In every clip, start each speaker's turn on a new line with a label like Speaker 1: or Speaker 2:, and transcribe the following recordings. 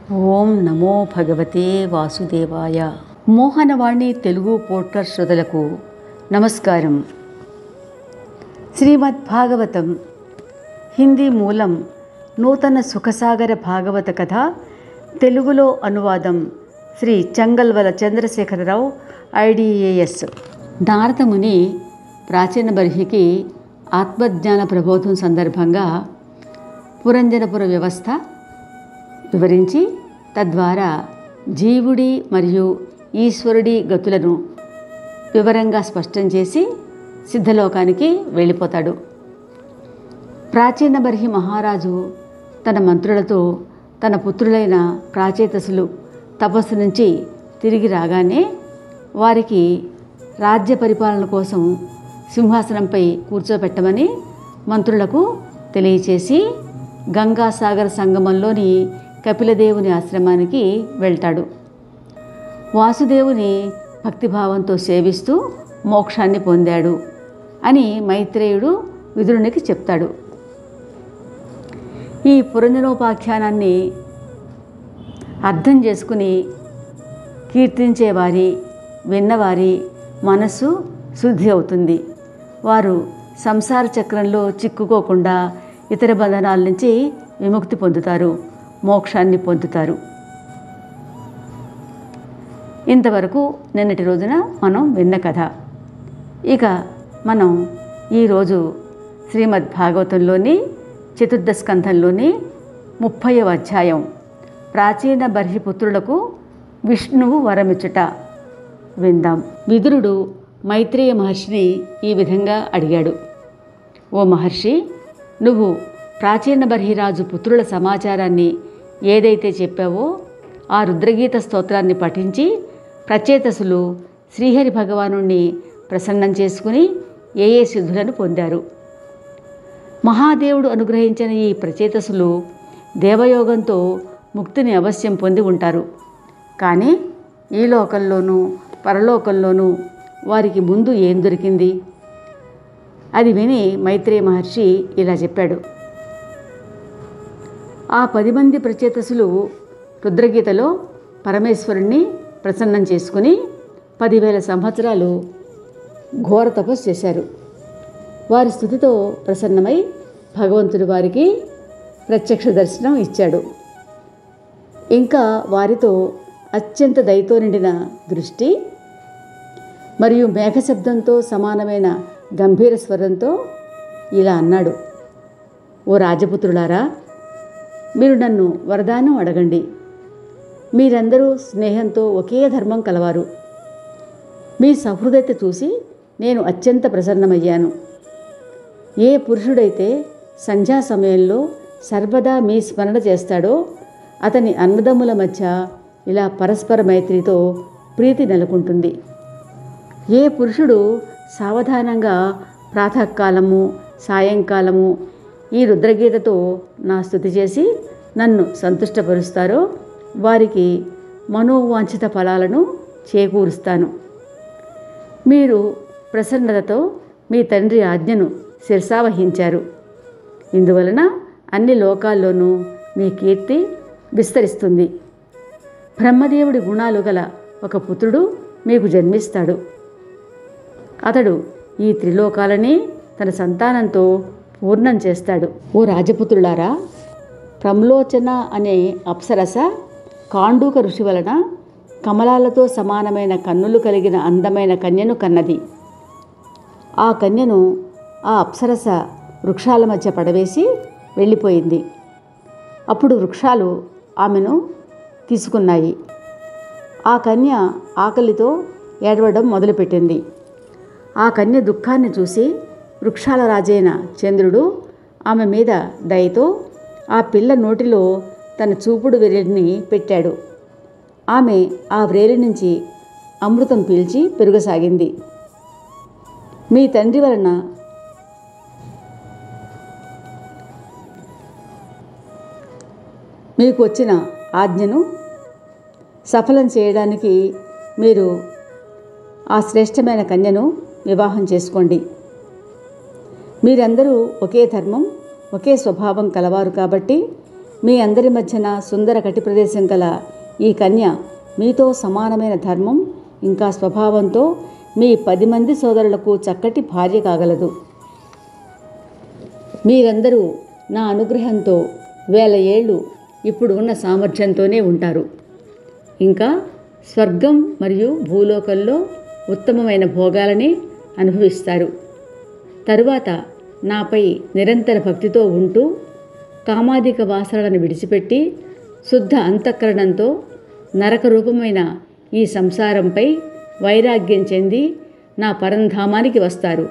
Speaker 1: ఓం నమో భగవతే వాసుదేవాయ. మోహనవాణి తెలుగు పోడ్కాస్ట్ శ్రోతలకు నమస్కారం. శ్రీమద్ భాగవతం హిందీ మూలం నూతన సుఖసాగర భాగవత కథ, తెలుగులో అనువాదం శ్రీ చంగల్వల చంద్రశేఖరరావు, IDAS. నారదముని ప్రాచీన బర్హికి ఆత్మజ్ఞాన ప్రబోధం సందర్భంగా పురంజనపుర వ్యవస్థ వివరించి తద్వారా జీవుడి మరియు ఈశ్వరుడి గతులను వివరంగా స్పష్టం చేసి సిద్ధలోకానికి వెళ్ళిపోతాడు. ప్రాచీన బర్హి మహారాజు తన మంత్రులతో తన పుత్రులైన ప్రాచేతసులు తపస్సు నుంచి తిరిగి రాగానే వారికి రాజ్య పరిపాలన కోసం సింహాసనంపై కూర్చోబెట్టమని మంత్రులకు తెలియచేసి గంగాసాగర సంగమంలోని కపిలదేవుని ఆశ్రమానికి వెళ్తాడు. వాసుదేవుని భక్తిభావంతో సేవిస్తూ మోక్షాన్ని పొందాడు అని మైత్రేయుడు విదురునికి చెప్తాడు. ఈ పురంజనోపాఖ్యానాన్ని అర్థం చేసుకుని కీర్తించేవారి, విన్నవారి మనస్సు శుద్ధి అవుతుంది. వారు సంసార చక్రంలో చిక్కుకోకుండా ఇతర బంధనాల నుంచి విముక్తి పొందుతారు, మోక్షాన్ని పొందుతారు. ఇంతవరకు నిన్నటి రోజున మనం విన్న కథ. ఇక మనం ఈరోజు శ్రీమద్ భాగవతంలోని చతుర్థ స్కంధంలోని 30వ అధ్యాయం ప్రాచీన బర్హిపుత్రులకు విష్ణువు వరమిచ్చుట విందాం. విదురుడు మైత్రేయ మహర్షిని ఈ విధంగా అడిగాడు. ఓ మహర్షి, నువ్వు ప్రాచీన బర్హిరాజు పుత్రుల సమాచారాన్ని ఏదైతే చెప్పావో ఆ రుద్రగీత స్తోత్రాన్ని పఠించి ప్రచేతసులు శ్రీహరి భగవానుణ్ణి ప్రసన్నం చేసుకుని ఏ సిద్ధులను పొందారు. మహాదేవుడు అనుగ్రహించిన ఈ ప్రచేతసులు దేవయోగంతో ముక్తిని అవశ్యం పొంది ఉంటారు. కానీ ఈ లోకంలోనూ పరలోకంలోనూ వారికి ముందు ఏం దొరికింది? అది విని మైత్రేయ మహర్షి ఇలా చెప్పాడు. ఆ 10 మంది ప్రచేతసులు రుద్రగీతలో పరమేశ్వరుణ్ణి ప్రసన్నం చేసుకుని 10,000 సంవత్సరాలు ఘోర తపస్సు చేశారు. వారి స్థుతితో ప్రసన్నమై భగవంతుడు వారికి ప్రత్యక్ష దర్శనం ఇచ్చాడు. ఇంకా వారితో అత్యంత దయతో నిండిన దృష్టి మరియు మేఘశబ్దంతో సమానమైన గంభీర స్వరంతో ఇలా అన్నాడు. ఓ రాజపుత్రులారా, మీరు నన్ను వరదానం అడగండి. మీరందరూ స్నేహంతో ఒకే ధర్మం కలవారు. మీ సహృదయత చూసి నేను అత్యంత ప్రసన్నమయ్యాను. ఏ పురుషుడైతే సంధ్యా సమయంలో సర్వదా మీ స్మరణ చేస్తాడో అతని అన్నదమ్ముల మధ్య ఇలా పరస్పర మైత్రితో ప్రీతి నెలకొంటుంది. ఏ పురుషుడు సావధానంగా ప్రాతకాలము, సాయంకాలము ఈ రుద్రగీతతో నా స్తుతి చేసి నన్ను సంతుష్టపరుస్తారో వారికి మనోవాంఛిత ఫలాలను చేకూరుస్తాను. మీరు ప్రసన్నతతో మీ తండ్రి ఆజ్ఞను శిరసావహించారు. ఇందువలన అన్ని లోకాల్లోనూ మీ కీర్తి విస్తరిస్తుంది. బ్రహ్మదేవుడి గుణాలు గల ఒక పుత్రుడు మీకు జన్మిస్తాడు. అతడు ఈ త్రిలోకాలని తన సంతానంతో పూర్ణం చేస్తాడు. ఓ రాజపుత్రులారా, ప్రమ్లోచన అనే అప్సరస కాండూక ఋషి వలన కమలాలతో సమానమైన కన్నులు కలిగిన అందమైన కన్యను కన్నది. ఆ కన్యను ఆ అప్సరస వృక్షాల మధ్య పడవేసి వెళ్ళిపోయింది. అప్పుడు వృక్షాలు ఆమెను తీసుకున్నాయి. ఆ కన్య ఆకలితో ఏడవడం మొదలుపెట్టింది. ఆ కన్య దుఃఖాన్ని చూసి వృక్షాల రాజైన చంద్రుడు ఆమె మీద దయతో ఆ పిల్ల నోటిలో తన చూపుడు వ్రేలిని పెట్టాడు. ఆమె ఆ వ్రేలి నుంచి అమృతం పీల్చి పెరుగసాగింది. మీ తండ్రి వలన మీకు వచ్చిన ఆజ్ఞను సఫలం చేయడానికి మీరు ఆ శ్రేష్టమైన కన్యను వివాహం చేసుకోండి. మీరందరూ ఒకే ధర్మం, ఒకే స్వభావం కలవారు కాబట్టి మీ అందరి మధ్యన సుందర కటి ప్రదేశం గల ఈ కన్య మీతో సమానమైన ధర్మం ఇంకా స్వభావంతో మీ 10 మంది సోదరులకు చక్కటి భార్య కాగలదు. మీరందరూ నా అనుగ్రహంతో 1000 ఏళ్ళు ఇప్పుడు ఉన్న సామర్థ్యంతోనే ఉంటారు. ఇంకా స్వర్గం మరియు భూలోకంలో ఉత్తమమైన భోగాలని అనుభవిస్తారు. తరువాత నాపై నిరంతర భక్తితో ఉంటూ కామాదిక వాసనలను విడిచిపెట్టి శుద్ధ అంతఃకరణంతో నరక రూపమైన ఈ సంసారంపై వైరాగ్యం చెంది నా పరంధామానికి వస్తారు.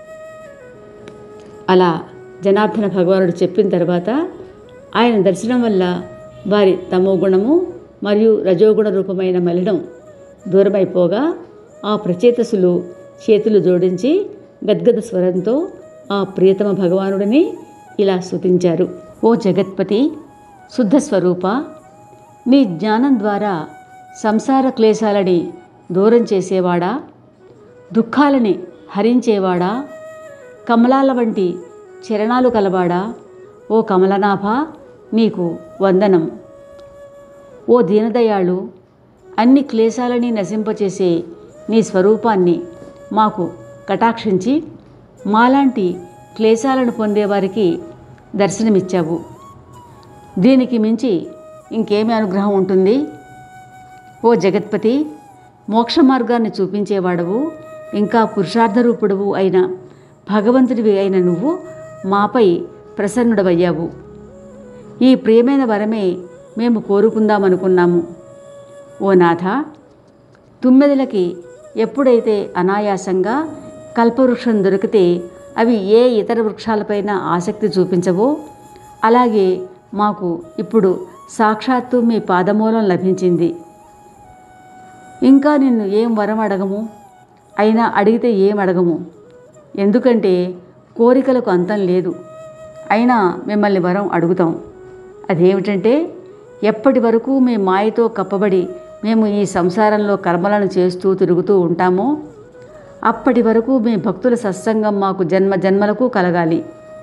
Speaker 1: అలా జనార్దన భగవానుడు చెప్పిన తర్వాత ఆయన దర్శనం వల్ల వారి తమోగుణము మరియు రజోగుణ రూపమైన మలినం దూరమైపోగా ఆ ప్రచేతసులు చేతులు జోడించి గద్గద స్వరంతో ఆ ప్రియతమ భగవానుడిని ఇలా స్తుతించారు. ఓ జగత్పతి, శుద్ధ స్వరూప, నీ జ్ఞానం ద్వారా సంసార క్లేశాలని దూరం చేసేవాడా, దుఃఖాలని హరించేవాడా, కమలాల వంటి చరణాలు కలవాడా, ఓ కమలనాభ నీకు వందనం. ఓ దీనదయాళు, అన్ని క్లేశాలని నశింపచేసే నీ స్వరూపాన్ని మాకు కటాక్షించి మాలాంటి క్లేశాలను పొందేవారికి దర్శనమిచ్చావు. దీనికి మించి ఇంకేమి అనుగ్రహం ఉంటుంది? ఓ జగత్పతి, మోక్ష మార్గాన్ని చూపించేవాడవు ఇంకా పురుషార్థరూపుడవు అయిన భగవంతుడివి అయిన నువ్వు మాపై ప్రసన్నుడవయ్యావు. ఈ ప్రియమైన వరమే మేము కోరుకుందామనుకున్నాము. ఓ నాథ, తుమ్మెదలకి ఎప్పుడైతే అనాయాసంగా కల్పవృక్షం దొరికితే అవి ఏ ఇతర వృక్షాలపైన ఆసక్తి చూపించవో, అలాగే మాకు ఇప్పుడు సాక్షాత్తు మీ పాదమూలం లభించింది. ఇంకా నిన్ను ఏం వరం అడగము, అయినా అడిగితే ఏం అడగము, ఎందుకంటే కోరికలకు అంతం లేదు. అయినా మిమ్మల్ని వరం అడుగుతాం. అదేమిటంటే, ఎప్పటి వరకు మీ మాయతో కప్పబడి మేము ఈ సంసారంలో కర్మలను చేస్తూ తిరుగుతూ ఉంటామో అప్పటి వరకు మీ భక్తుల సత్సంగం మాకు జన్మ జన్మలకు కలగాలి.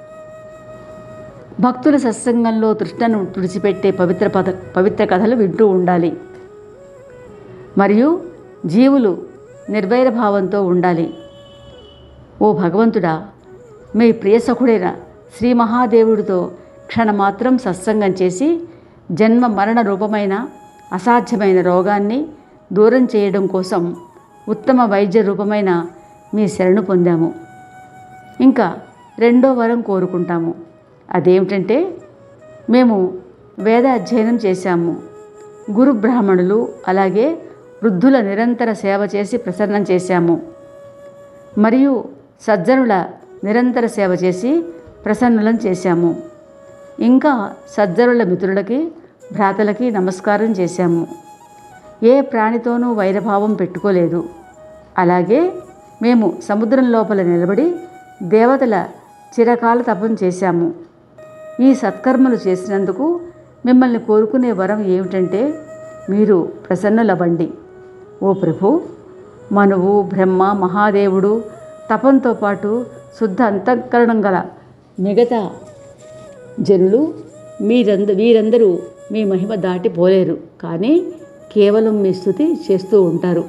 Speaker 1: భక్తుల సత్సంగంలో తృష్ణను తుడిచిపెట్టే పవిత్ర కథలు వింటూ ఉండాలి. మరియు జీవులు నిర్వైర భావంతో ఉండాలి. ఓ భగవంతుడా, మీ ప్రియసఖుడైన శ్రీ మహాదేవుడితో క్షణమాత్రం సత్సంగం చేసి జన్మ మరణ రూపమైన అసాధ్యమైన రోగాన్ని దూరం చేయడం కోసం ఉత్తమ వైద్య రూపమైన మీ శరణు పొందాము. ఇంకా 2వ వరం కోరుకుంటాము. అదేమిటంటే, మేము వేద అధ్యయనం చేశాము. గురు బ్రాహ్మణులు అలాగే వృద్ధుల నిరంతర సేవ చేసి ప్రసన్నం చేశాము. మరియు సజ్జనుల నిరంతర సేవ చేసి ప్రసన్నులం చేశాము. ఇంకా సజ్జనుల మిత్రులకి భ్రాతలకి నమస్కారం చేశాము. ఏ ప్రాణితోనూ వైరభావం పెట్టుకోలేదు. అలాగే మేము సముద్రం లోపల నిలబడి దేవతల చిరకాల తపం చేశాము. ఈ సత్కర్మలు చేసినందుకు మిమ్మల్ని కోరుకునే వరం ఏమిటంటే, మీరు ప్రసన్నులవ్వండి. ఓ ప్రభు, మనువు, బ్రహ్మ, మహాదేవుడు, తపంతో పాటు శుద్ధ అంతఃకరణం గల మిగతా జనులు వీరందరూ మీ మహిమ దాటిపోలేరు, కానీ కేవలం మీ స్తుతి చేస్తూ ఉంటారు.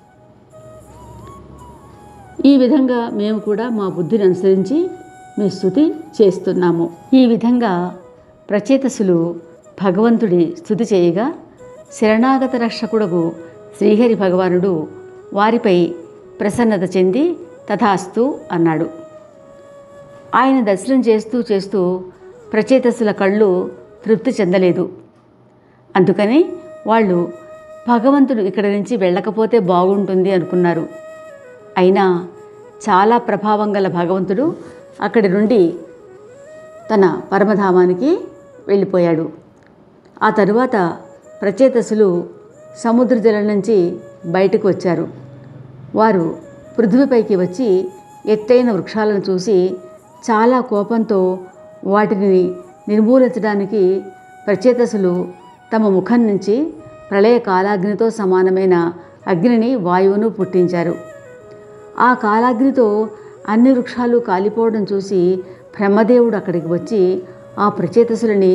Speaker 1: ఈ విధంగా మేము కూడా మా బుద్ధిని అనుసరించి మీ స్తుతి చేస్తున్నాము. ఈ విధంగా ప్రచేతసులు భగవంతుడి స్తుతి చేయగా శరణాగత రక్షకుడగు శ్రీహరి భగవానుడు వారిపై ప్రసన్నత చెంది తథాస్తు అన్నాడు. ఆయన దర్శనం చేస్తూ చేస్తూ ప్రచేతసుల కళ్ళు తృప్తి చెందలేదు. అందుకని వాళ్ళు భగవంతుడు ఇక్కడి నుంచి వెళ్ళకపోతే బాగుంటుంది అనుకున్నారు. అయినా చాలా ప్రభావం గల భగవంతుడు అక్కడి నుండి తన పరమధామానికి వెళ్ళిపోయాడు. ఆ తరువాత ప్రచేతసులు సముద్ర జలం నుంచి బయటకు వచ్చారు. వారు పృథ్వీపైకి వచ్చి ఎత్తైన వృక్షాలను చూసి చాలా కోపంతో వాటిని నిర్మూలించడానికి ప్రచేతసులు తమ ముఖం నుంచి ప్రళయ కాలాగ్నితో సమానమైన అగ్నిని, వాయువును పుట్టించారు. ఆ కాలాగ్నితో అన్ని వృక్షాలు కాలిపోవడం చూసి బ్రహ్మదేవుడు అక్కడికి వచ్చి ఆ ప్రచేతసులని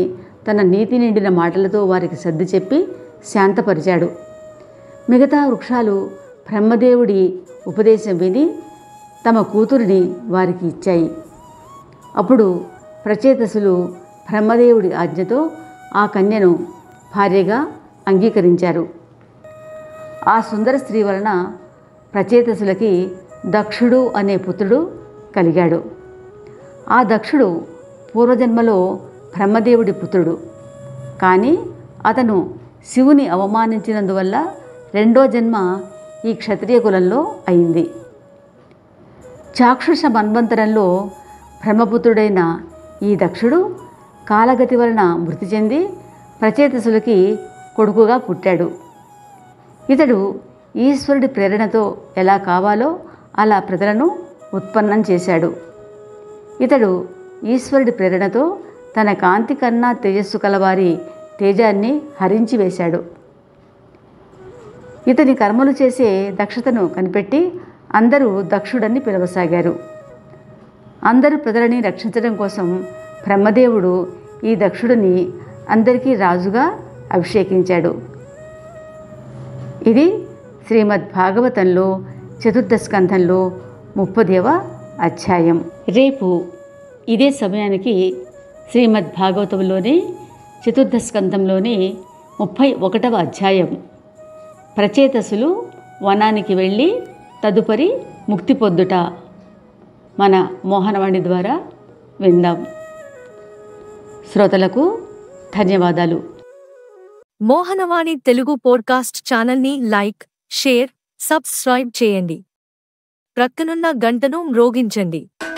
Speaker 1: తన నీతి నిండిన మాటలతో వారికి సర్ది చెప్పి శాంతపరిచాడు. మిగతా వృక్షాలు బ్రహ్మదేవుడి ఉపదేశం విని తమ కూతురిని వారికి ఇచ్చాయి. అప్పుడు ప్రచేతసులు బ్రహ్మదేవుడి ఆజ్ఞతో ఆ కన్యను భార్యగా అంగీకరించారు. ఆ సుందర స్త్రీ వలన ప్రచేతసులకి దక్షుడు అనే పుత్రుడు కలిగాడు. ఆ దక్షుడు పూర్వజన్మలో బ్రహ్మదేవుడి పుత్రుడు. కానీ అతను శివుని అవమానించినందువల్ల రెండో జన్మ ఈ క్షత్రియ కులంలో అయింది. చాక్షుష మన్వంతరంలో బ్రహ్మపుత్రుడైన ఈ దక్షుడు కాలగతి వలన మృతి చెంది ప్రచేతసులకి కొడుకుగా పుట్టాడు. ఇతడు ఈశ్వరుడి ప్రేరణతో ఎలా కావాలో అలా ప్రజలను ఉత్పన్నం చేశాడు. ఇతడు ఈశ్వరుడి ప్రేరణతో తన కాంతి కన్నా తేజస్సు కలవారి తేజాన్ని హరించి వేశాడు. ఇతని కర్మలు చేసే దక్షతను కనిపెట్టి అందరూ దక్షుడని పిలవసాగారు. అందరూ ప్రజలని రక్షించడం కోసం బ్రహ్మదేవుడు ఈ దక్షుడిని అందరికీ రాజుగా అభిషేకించాడు. ఇది శ్రీమద్ భాగవతంలో చతుర్థ స్కంధంలో 30వ అధ్యాయం. రేపు ఇదే సమయానికి శ్రీమద్ భాగవతంలోని చతుర్థ స్కంధంలోని 31వ అధ్యాయం ప్రచేతసులు వనానికి వెళ్ళి తదుపరి ముక్తి పొందుట మన మోహనవాణి ద్వారా విందాం. శ్రోతలకు ధన్యవాదాలు.
Speaker 2: మోహనవాణి తెలుగు పోడ్కాస్ట్ ఛానల్ని లైక్, షేర్, సబ్స్క్రైబ్ చేయండి. ప్రక్కనున్న గంటను మ్రోగించండి.